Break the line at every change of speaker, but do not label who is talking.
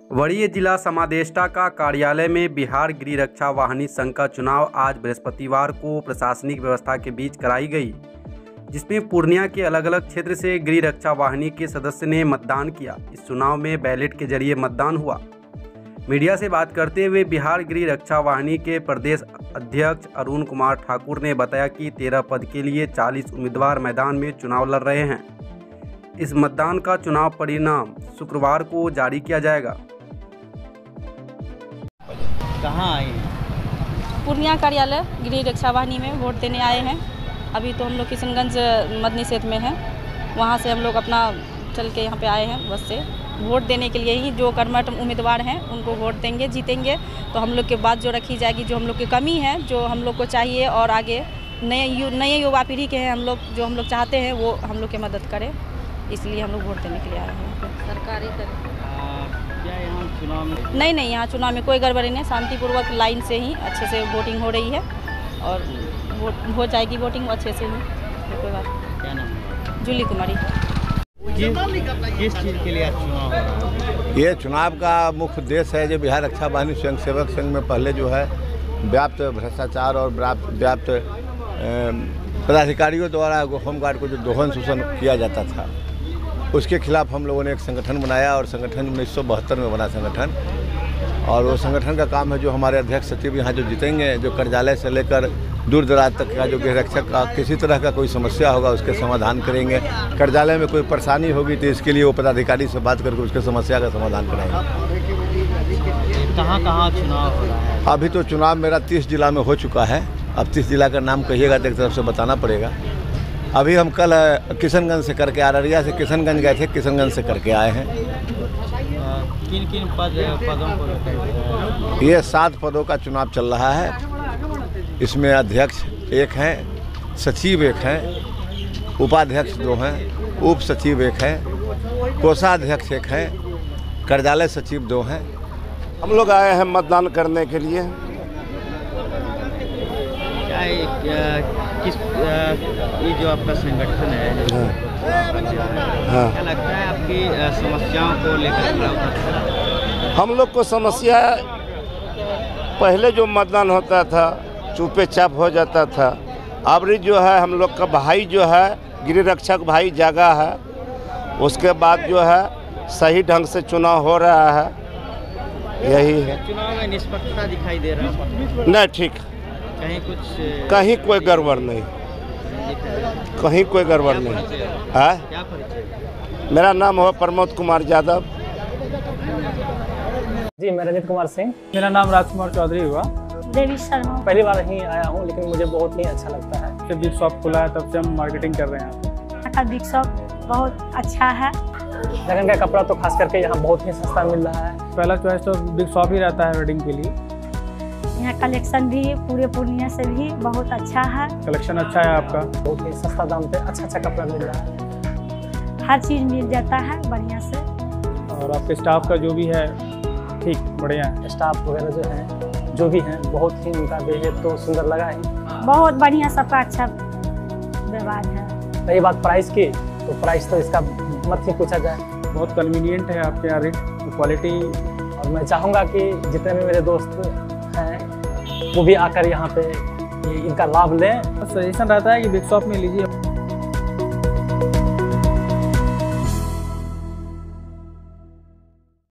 वरीय जिला समादेष्टा का कार्यालय में बिहार गृह रक्षा वाहिनी संघ का चुनाव आज बृहस्पतिवार को प्रशासनिक व्यवस्था के बीच कराई गई, जिसमें पूर्णिया के अलग अलग क्षेत्र से गृह रक्षा वाहिनी के सदस्य ने मतदान किया। इस चुनाव में बैलेट के जरिए मतदान हुआ। मीडिया से बात करते हुए बिहार गृह रक्षा वाहिनी के प्रदेश अध्यक्ष अरुण कुमार ठाकुर ने बताया कि 13 पद के लिए 40 उम्मीदवार मैदान में चुनाव लड़ रहे हैं। इस मतदान का चुनाव परिणाम शुक्रवार को जारी किया जाएगा।
कहाँ आए हैं?
पूर्णिया कार्यालय गृह रक्षा वाहिनी में वोट देने आए हैं। अभी तो हम लोग किशनगंज मदनी क्षेत्र में हैं, वहाँ से हम लोग अपना चल के यहाँ पे आए हैं बस से वोट देने के लिए ही। जो कर्मठ उम्मीदवार हैं उनको वोट देंगे, जीतेंगे तो हम लोग के बात जो रखी जाएगी, जो हम लोग की कमी है, जो हम लोग को चाहिए और आगे नए युवा पीढ़ी के हैं हम लोग, जो हम लोग चाहते हैं वो हम लोग की मदद करें, इसलिए हम लोग वोट देने के लिए आए हैं। सरकारी
क्या यहाँ चुनाव में?
नहीं, यहाँ चुनाव में कोई गड़बड़ी नहीं, शांतिपूर्वक लाइन से ही अच्छे से वोटिंग हो रही है और हो जाएगी वोटिंग अच्छे से ही, कोई बात।
क्या नाम है?
जूली कुमारी।
किस चीज़ के लिए आज चुनाव हो रहा है?
ये चुनाव का मुख्य उद्देश्य है जो बिहार रक्षा वाहिनी स्वयंसेवक संघ में पहले जो है व्याप्त भ्रष्टाचार और व्याप्त पदाधिकारियों द्वारा होमगार्ड को जो दोहन शोषण किया जाता था, उसके खिलाफ हम लोगों ने एक संगठन बनाया और संगठन 1972 में बना संगठन। और वो संगठन का काम है जो हमारे अध्यक्ष सचिव यहाँ जो जीतेंगे, जो कार्यालय से लेकर दूर दराज तक का जो गृह रक्षक का किसी तरह का कोई समस्या होगा उसके समाधान करेंगे। कार्यालय में कोई परेशानी होगी तो इसके लिए वो पदाधिकारी से बात करके उसके समस्या का समाधान कराएंगे।
कहाँ चुनाव हो रहा है?
अभी तो चुनाव मेरा 30 जिला में हो चुका है। अब 30 जिला का नाम कहिएगा तो एक तरफ से बताना पड़ेगा। अभी हम कल किशनगंज से करके अररिया से किशनगंज गए थे, किशनगंज से करके आए हैं।
किन पदों को?
ये 7 पदों का चुनाव चल रहा है। इसमें अध्यक्ष एक हैं, सचिव एक हैं, उपाध्यक्ष 2 हैं, उप सचिव एक हैं, कोषाध्यक्ष एक हैं, कार्यालय सचिव 2 हैं।
हम लोग आए हैं मतदान करने के लिए।
ये जो आपका संगठन है, क्या लगता है आपकी समस्याओं को लेकर?
हम लोग को समस्या पहले जो मतदान होता था चुपे चाप हो जाता था। अब जो है हम लोग का भाई जो है गृह रक्षक भाई जागा है, उसके बाद जो है सही ढंग से चुनाव हो रहा है, यही है।
चुनाव में निष्पक्षता दिखाई दे रहा है?
नहीं, ठीक, कहीं कोई गड़बड़ नहीं, कहीं कोई गड़बड़ नहीं है।
क्या परिचय?
मेरा नाम है प्रमोद कुमार यादव।
जी, मैं रंजित कुमार सिंह। मेरा नाम राजकुमार चौधरी हुआ।
देवी शर्मा।
पहली बार ही आया हूँ, लेकिन मुझे बहुत ही अच्छा लगता है। जब बिग शॉप खुला है तब से हम मार्केटिंग कर रहे हैं।
यहाँ का बिग शॉप बहुत अच्छा है।
लगन का कपड़ा तो खास करके यहाँ बहुत ही सस्ता मिल रहा है। पहला चॉइस तो बिग शॉप ही रहता है वेडिंग के लिए।
यहाँ कलेक्शन भी पूरे पूर्णिया से भी बहुत अच्छा है।
कलेक्शन अच्छा है आपका, बहुत ही सस्ता दाम पे अच्छा कपड़ा मिल रहा है।
हर चीज़ मिल जाता है बढ़िया से।
और आपके स्टाफ का जो भी है ठीक बढ़िया है। स्टाफ वगैरह जो है जो भी हैं बहुत ही उनका बिहेवियर तो सुंदर लगा ही।
बहुत बढ़िया, सबका अच्छा व्यवहार है।
रही बात प्राइस की, तो प्राइस तो इसका मत ही पूछा जाए। बहुत कन्वीनियंट है आपके यहाँ रेट, क्वालिटी। और मैं चाहूँगा कि जितने भी मेरे दोस्त हैं वो भी आकर यहाँ पे इनका लाभ लें। सजेशन रहता है कि बिग शॉप में लीजिए।